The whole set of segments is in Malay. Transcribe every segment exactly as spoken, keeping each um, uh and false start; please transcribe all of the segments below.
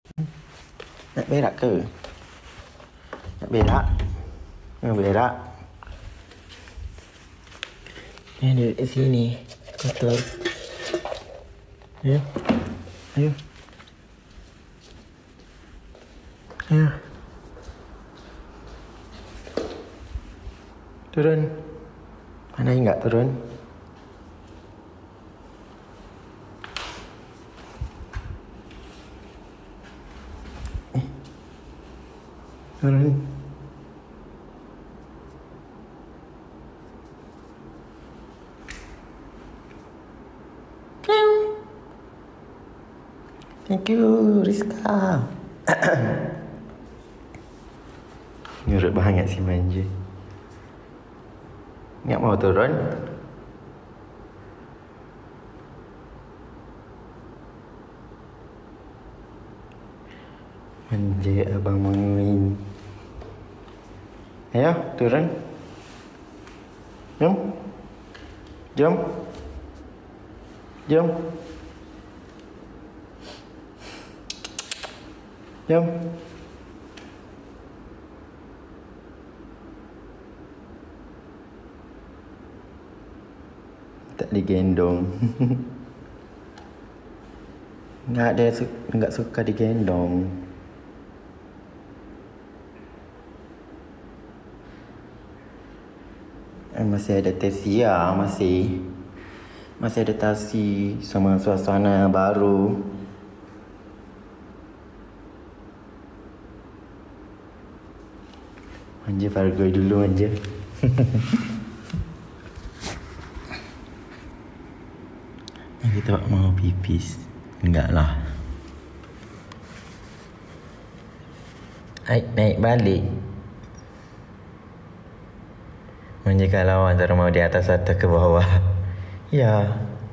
Nak berak ke? Nak berak? Nak berak? Ni dia di sini. Kotor. Ayo. Ayo. Ayo. Turun. Pandai enggak turun? Eh. Turun. Thank you, Rizka. Nurut banget si manja. Nggak mau turun? Manja abang main. Ayo, turun. Jom. Jom. Jom. Jom. Tak digendong. Nggak ada nggak suka digendong. Eh, masih ada tesi ya, masih masih ada tasi sama suasana baru. Manja Fargoy dulu manja. Kita mau pipis. Enggak lah. Naik, naik balik. Manja kalau antara mau di atas atau ke bawah. Ya.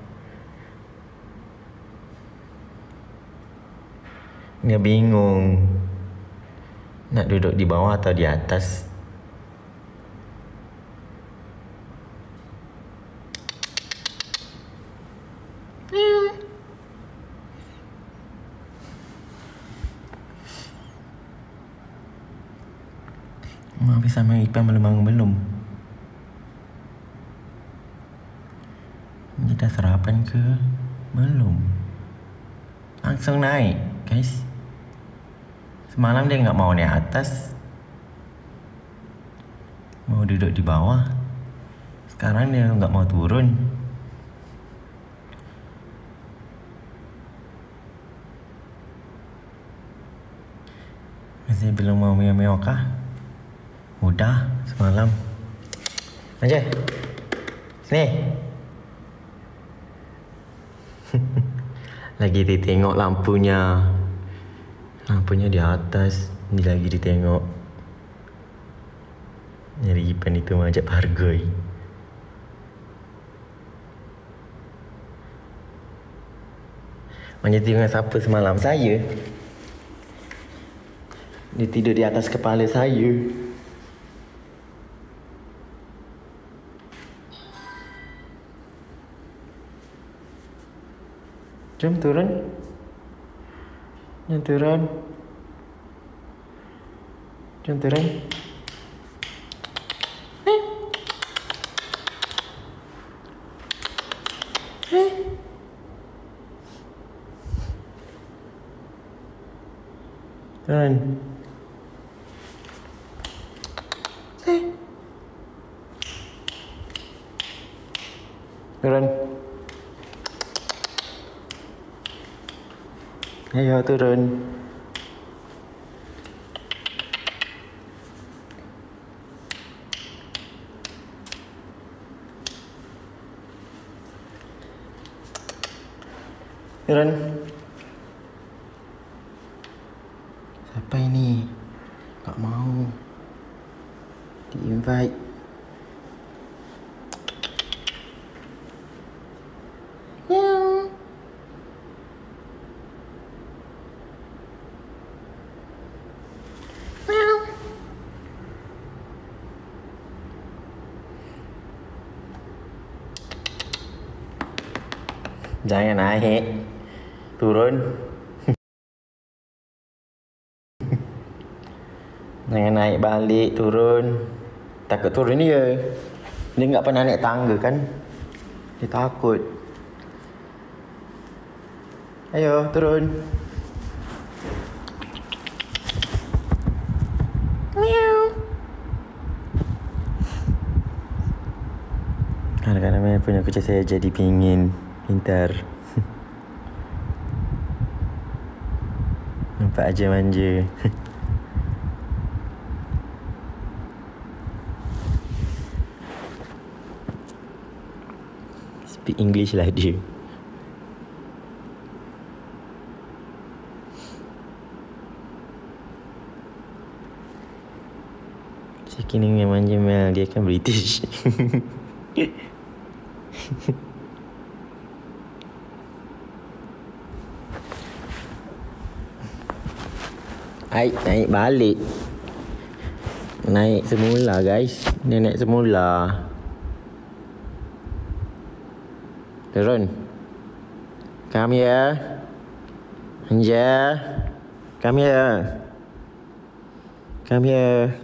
Dia bingung. Nak duduk di bawah atau di atas? Mau habis sama Ipan belum belum? Kita sarapan ke? Belum. Langsung naik, guys. Semalam dia nggak mau naik atas, mau duduk di bawah. Sekarang dia nggak mau turun. Masih belum mau meo-meo kah? Udah semalam. Aja, sini. Lagi ditengok lampunya. Lampunya di atas, ini lagi ditengok. Nyari Ipan itu mengajak Fargoy. Manja tengok siapa semalam? Saya. Dia tidur di atas kepala saya. Jom turun. Jom turun. Jom turun. Eh. Eh. Turun. Eh. Turun. Ayo turun. Turun. Siapa ini? Tak mau di-invite. Meow. Meow. Jangan naik. Turun. Jangan naik balik, turun. Takut turun dia. Dia tak pernah naik tangga kan. Dia takut. Ayo, turun. Meow. Kadang-kadang memang punya kucing saya jadi pingin pintar. Nampak aja manja. Speak English lah dia. Kini memang manja Mel, dia kan British. Naik, naik balik. Naik semula guys. Dia naik semula. Turun. Come here. Anja. Come here. Come here.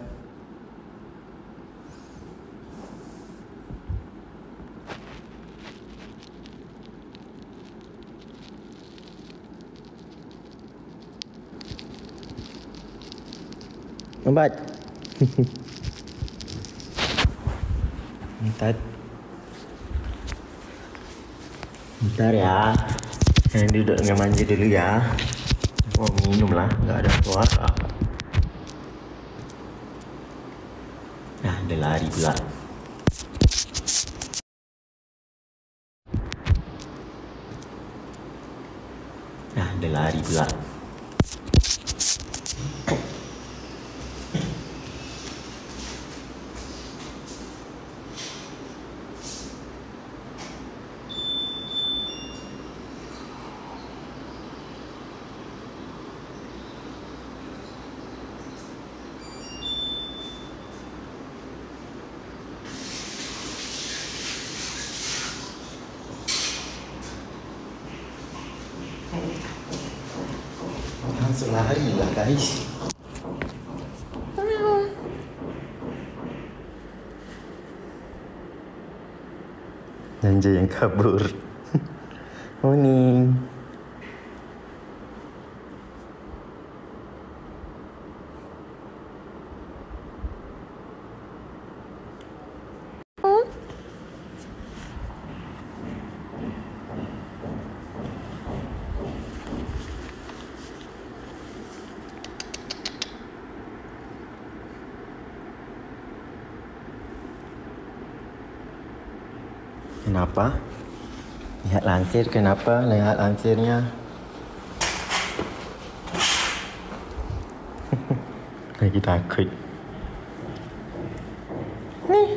Lambat. Bentar. Bentar ya. Saya duduk dengan manja dulu ya. Oh, minum lah. Tak ada suara. Dah, dia lari pula. Dah, dia lari pula. Langsung lari lah guys. Janja yang kabur. Morning. Kenapa? Lihat lansir kenapa? Lihat lansirnya. Lagi takut. Nih.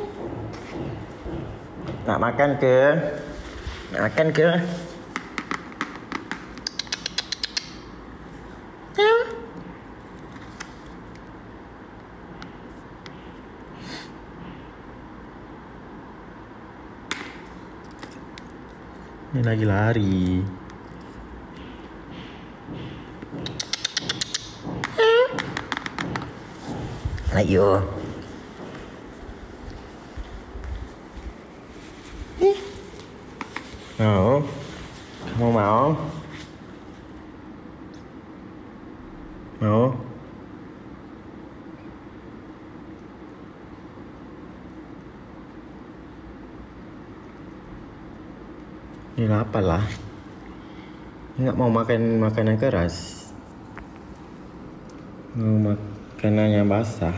Nak makan ke? Nak makan ke? Ini lagi lari. Ayo. Mau? Kamu mau? Mau? Ini lapar lah. Enggak mau makan makanan keras. Mau makanan yang basah.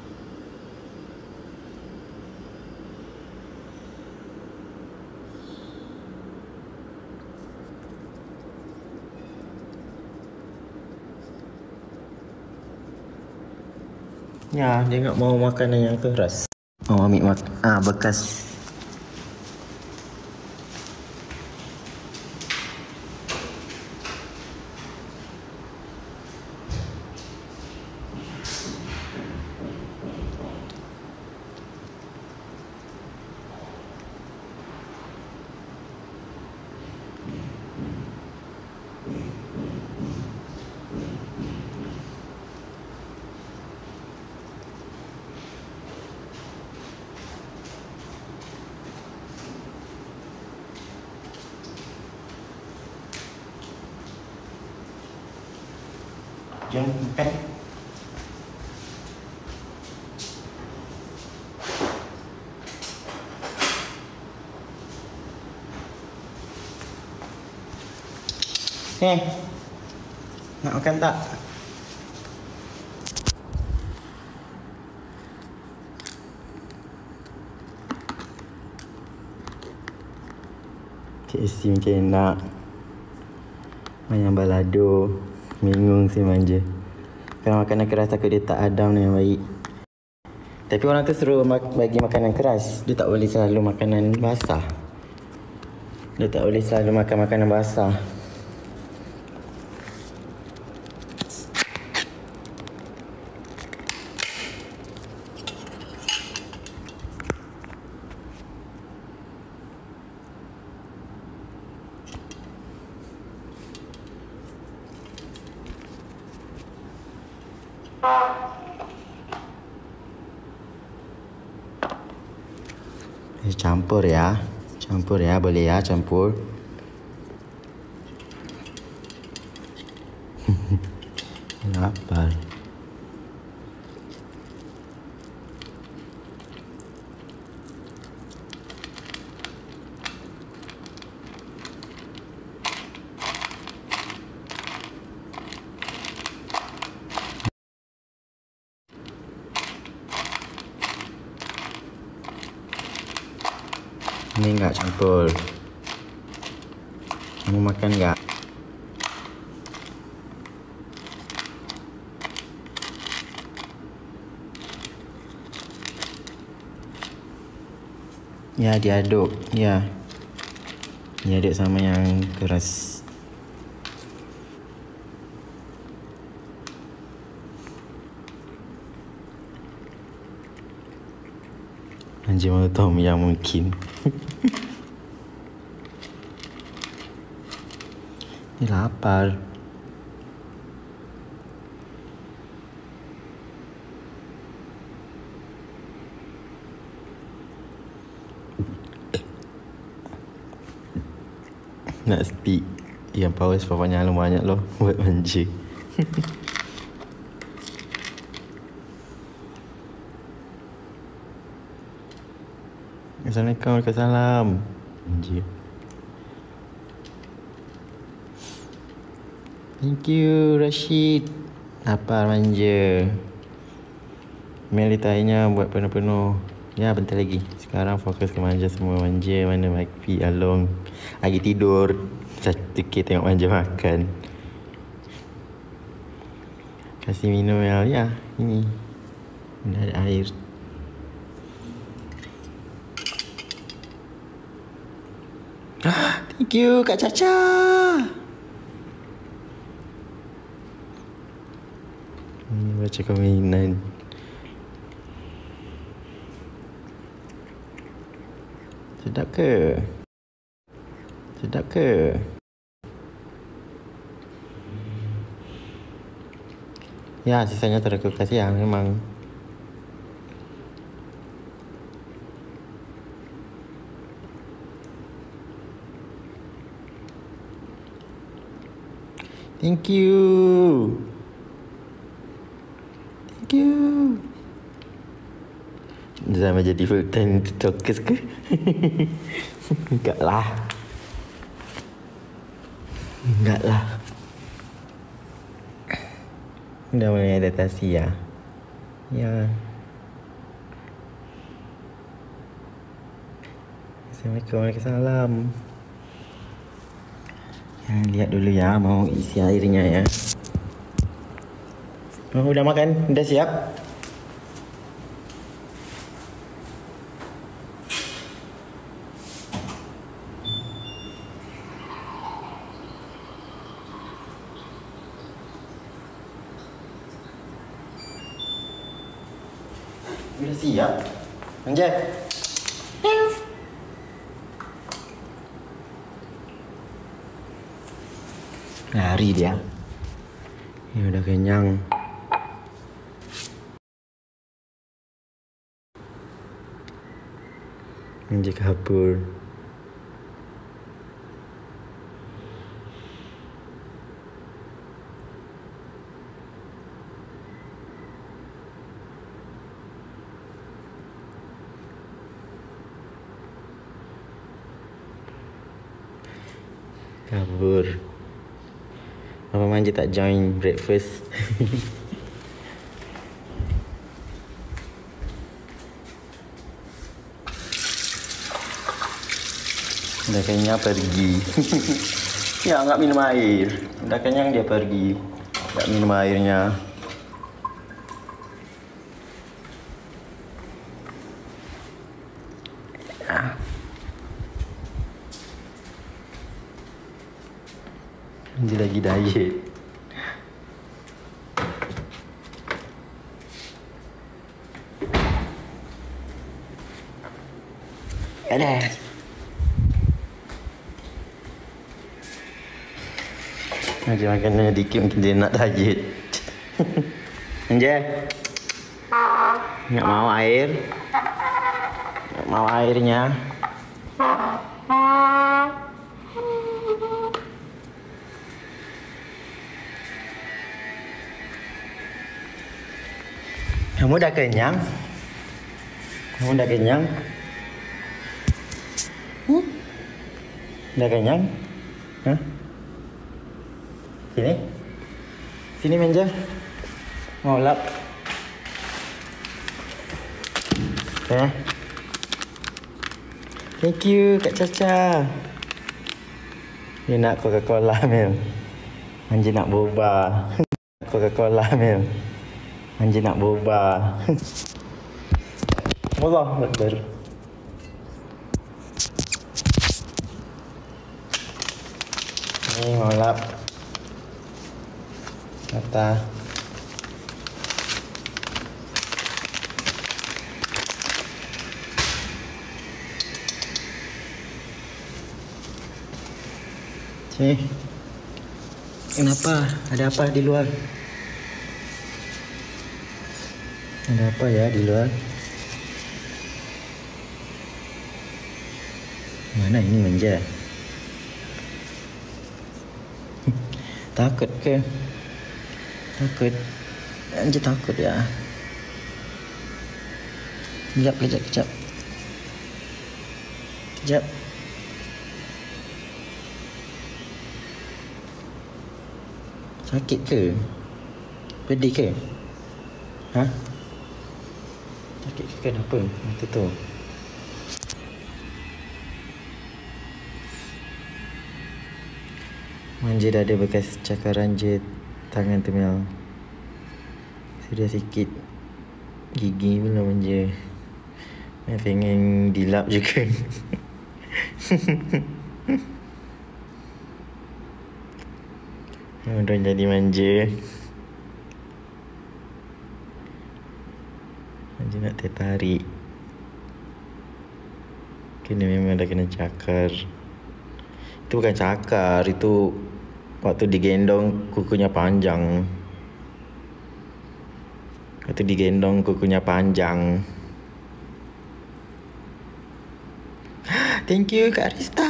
Ya, dia enggak mau makanan yang keras. Mau ambil mak ah bekas. Jom makan. Eh, nak makan tak? K F C mungkin nak. Ayam balado. Bingung si manja. Kalau makanan keras takut dia tak adam ni yang baik. Tapi orang tu suruh bagi makanan keras. Dia tak boleh selalu makanan basah. Dia tak boleh selalu makan makanan basah. Eh, campur ya. Campur ya, boleh ya campur. Lapar. Ini enggak campur. Kamu makan enggak? Ya, diaduk. Ya. Diaduk sama yang keras. Anjir mau tom yang mungkin. Ni lapar. Nak speak. Yang power sepanjang banyak loh. Buat manja. Assalamualaikum, waalaikumsalam. Anjir. Thank you, Rashid. Lapar manja. Mel ditanya buat penuh-penuh. Ya, bentar lagi. Sekarang fokus ke manja semua. Manja mana Makfi, Along. Lagi tidur. Satu K tengok manja makan. Kasih minum Mel. Ya, ini. Ini ada air. Thank you, Kak Caca. Ini baca komenan. Sedap ke? Sedap ke? Ya, sisanya taruh kulkas ya, memang. Thank you. Thank you. Zaman jadi full time TikTokers ke? Enggak lah. Enggak lah. Dah mulai adaptasi ya. Ya. Assalamualaikum, waalaikumsalam. Ya, lihat dulu ya, mau isi airnya ya. Oh, udah makan? Udah siap? Udah siap? Anjay. Lari dia. Ya udah kenyang. Anjay kabur. Kabur. Papa Manja tak join breakfast. Dah kenyang pergi. Ya, enggak minum air. Dah kenyang dia pergi. Enggak minum airnya. Dia lagi diet. Ada. Macam makanannya dikit mungkin dia nak diet. Anja. Enggak mau air. Enggak mau airnya. Kamu dah kenyang? Kamu dah kenyang? Hmm? Dah kenyang? Hah? Sini? Sini Manja. Mau lap? Eh? Thank you Kak Caca. Dia nak Coca-Cola Mel. Manja nak boba. Coca-Cola Mel. Manja nak boba. Allah Akbar. Ni mau lap. Kata. Sini. Kenapa? Ada apa di luar? Ada apa ya di luar? Mana ini Manja? Takut ke? Takut. Manja takut ya. Kejap, kejap, kejap. Kejap. Sakit ke? Pedih ke? Hah? Sakit ke kenapa? Mata tu. Manja dah ada bekas cakaran je tangan tu Mel. Sudah sikit gigi pula Manja. Mel pengen dilap juga. Udah jadi manja. Manja nak tertarik. Kena memang dah kena cakar. Itu bukan cakar, itu waktu digendong kukunya panjang. Waktu digendong kukunya panjang. Thank you Kak Arista.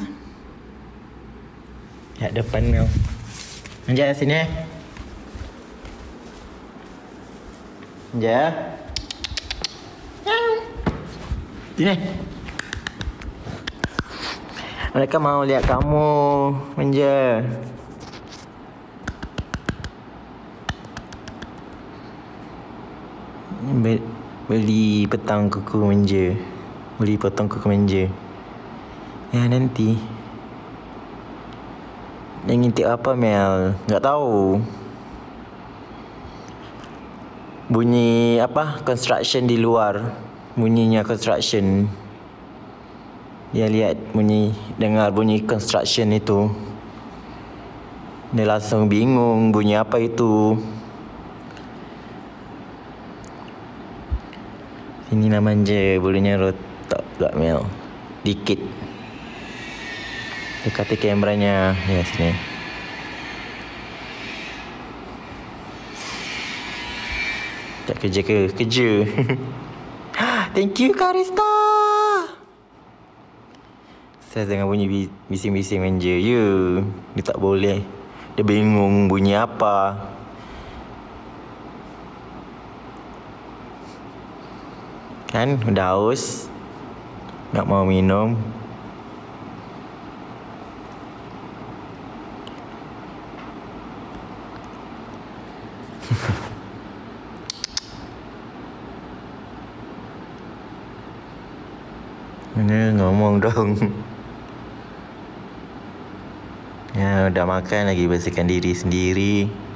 Ya depan Mel. Manja sini. Manja. Sini. Mereka mau lihat kamu, Manja. Beli petang kuku Manja. Beli potong kuku Manja. Ya nanti. Dia ngintip apa Mel? Tak tahu. Bunyi apa? Construction di luar. Bunyinya construction. Dia lihat bunyi, dengar bunyi construction itu. Dia langsung bingung bunyi apa itu. Sini nak Manja, bulunya rotak pula Mel. Dikit. Dekati kameranya. Ya sini. Tak kerja ke? Kerja. Thank you Kak Arista. Saya dengan bunyi bising-bising Manja. Ya, dia tak boleh. Dia bingung bunyi apa. Kan udah haus. Tak mau minum. Mana ngomong dong. Ya, udah makan lagi bersihkan diri sendiri.